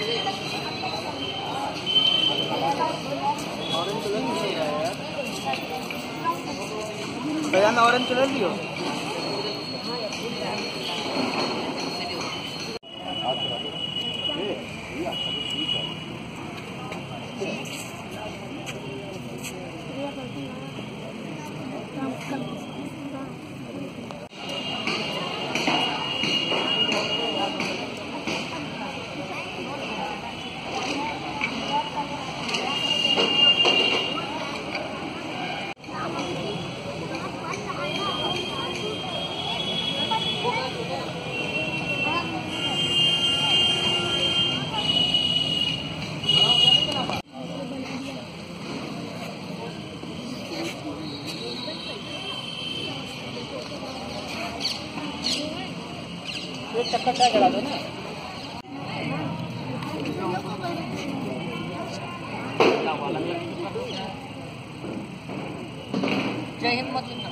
Orange colour नहीं रहा है यार, ऑरेंज कलर लियो। एक चक्कर क्या करा दो ना। जय हिंद मतलब